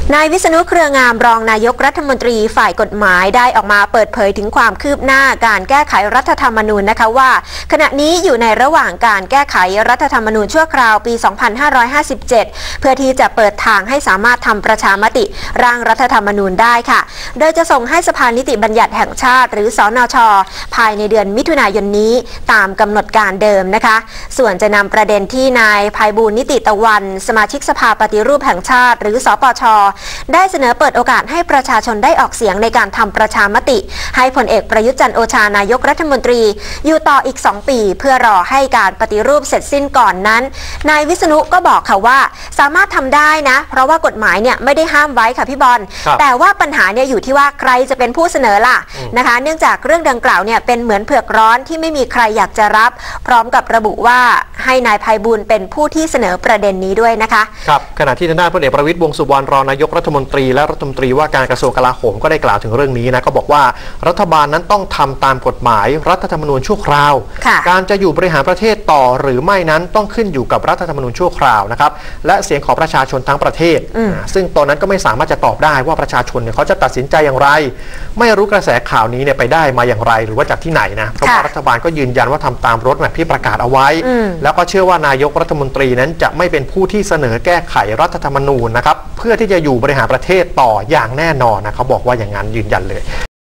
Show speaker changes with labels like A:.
A: นายวิษณุ เครืองามรองนายกรัฐมนตรีฝ่ายกฎหมายได้ออกมาเปิดเผยถึงความคืบหน้าการแก้ไขรัฐธรรมนูญนะคะว่าขณะนี้อยู่ในระหว่างการแก้ไขรัฐธรรมนูญชั่วคราวปี 2557 เพื่อที่จะเปิดทางให้สามารถทำประชามติร่างรัฐธรรมนูญได้ค่ะโดยจะส่งให้สภานิติบัญญัติแห่งชาติหรือสนช.ภายในเดือนมิถุนายนนี้ตามกำหนดการเดิมนะคะส่วนจะนำประเด็นที่นายไพบูลย์ นิติตะวันสมาชิกสภาปฏิรูปแห่งชาติหรือสปช.ได้เสนอเปิดโอกาสให้ประชาชนได้ออกเสียงในการทำประชามติให้พลเอกประยุทธ์ จันทร์โอชานายกรัฐมนตรีอยู่ต่ออีก2 ปีเพื่อรอให้การปฏิรูปเสร็จสิ้นก่อนนั้นนายวิษณุก็บอกค่ะว่าสามารถทำได้นะเพราะว่ากฎหมายเนี่ยไม่ได้ห้ามไว้ค่ะพี่บอลแต่ว่าปัญหาเนี่ยอยู่ที่ว่าใครจะเป็นผู้เสนอล่ะนะคะเนื่องจากเรื่องดังกล่าวเนี่ยเป็นเหมือนเผือกร้อนที่ไม่มีใครอยากจะรับพร้อมกับระบุว่าให้นายไพบูลย์เป็นผู้ที่เสนอประเด็นนี้ด้วยนะคะ
B: ครับขณะที่ทางด้านพลเอกประวิตร วงษ์สุวรรณรองนายกรัฐมนตรีและรัฐมนตรีว่าการกระทรวงกลาโหมก็ได้กล่าวถึงเรื่องนี้นะก็บอกว่ารัฐบาลนั้นต้องทำตามกฎหมายรัฐธรรมนูญชั่วคราวการจะอยู่บริหารประเทศต่อหรือไม่นั้นต้องขึ้นอยู่กับรัฐธรรมนูญชั่วคราวนะครับและเสียงของประชาชนทั้งประเทศซึ่งตอนนั้นก็ไม่สามารถจะตอบได้ว่าประชาชนเนี่ยเขาจะตัดสินใจอย่างไรไม่รู้กระแสข่าวนี้เนี่ยไปได้มาอย่างไรหรือว่าจากที่ไหนนะเพราะว่ารัฐบาลก็ยืนยันว่าทำตามรถแมพที่ประกาศเอาไว้แล้วก็เชื่อว่านายกรัฐมนตรีนั้นจะไม่เป็นผู้ที่เสนอแก้ไขรัฐธรรมนูญนะครับเพื่อที่จะอยู่บริหารประเทศต่ออย่างแน่นอนนะเขาบอกว่าอย่างนั้นยืนยันเลย